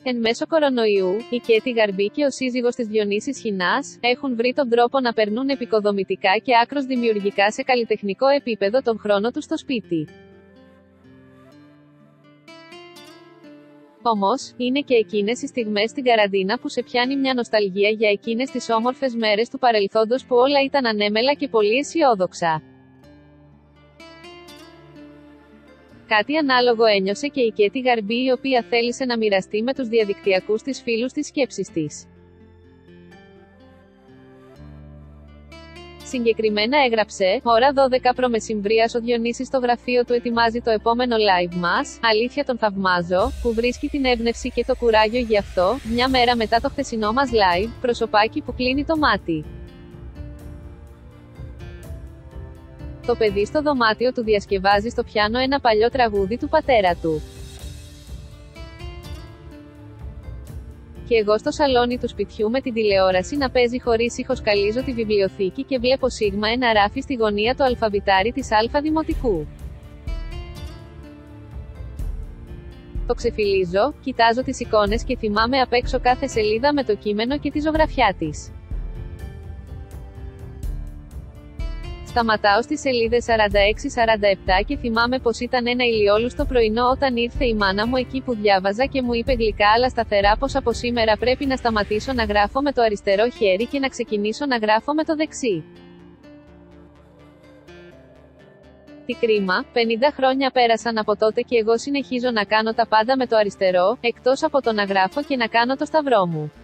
Εν μέσω κορονοϊού, η Κέτι Γαρμπή και ο σύζυγος της Διονύσης Χινάς έχουν βρει τον τρόπο να περνούν επικοδομητικά και άκρως δημιουργικά σε καλλιτεχνικό επίπεδο τον χρόνο τους στο σπίτι. Όμως, είναι και εκείνες οι στιγμές στην καραντίνα που σε πιάνει μια νοσταλγία για εκείνες τις όμορφες μέρες του παρελθόντος που όλα ήταν ανέμελα και πολύ αισιόδοξα. Κάτι ανάλογο ένιωσε και η Κέτι Γαρμπή, η οποία θέλησε να μοιραστεί με τους διαδικτυακούς της φίλους τις σκέψεις της. Συγκεκριμένα έγραψε: «Ώρα 12 προμεσημβρίας ο Διονύσης στο γραφείο του ετοιμάζει το επόμενο live μας, αλήθεια τον θαυμάζω, που βρίσκει την έμπνευση και το κουράγιο γι' αυτό, μια μέρα μετά το χθεσινό μας live, προσωπάκι που κλείνει το μάτι. Το παιδί στο δωμάτιο του διασκευάζει στο πιάνο ένα παλιό τραγούδι του πατέρα του. Και εγώ στο σαλόνι του σπιτιού με την τηλεόραση να παίζει χωρίς ήχο, σκαλίζω τη βιβλιοθήκη και βλέπω σίγμα ένα ράφι στη γωνία το αλφαβητάρι της Α Δημοτικού. Το ξεφυλίζω, κοιτάζω τις εικόνες και θυμάμαι απ' έξω κάθε σελίδα με το κείμενο και τη ζωγραφιά της. Σταματάω στις σελίδες 46-47 και θυμάμαι πως ήταν ένα ηλιόλουστο πρωινό όταν ήρθε η μάνα μου εκεί που διάβαζα και μου είπε γλυκά αλλά σταθερά πως από σήμερα πρέπει να σταματήσω να γράφω με το αριστερό χέρι και να ξεκινήσω να γράφω με το δεξί. Τι κρίμα, 50 χρόνια πέρασαν από τότε και εγώ συνεχίζω να κάνω τα πάντα με το αριστερό, εκτός από το να γράφω και να κάνω το σταυρό μου.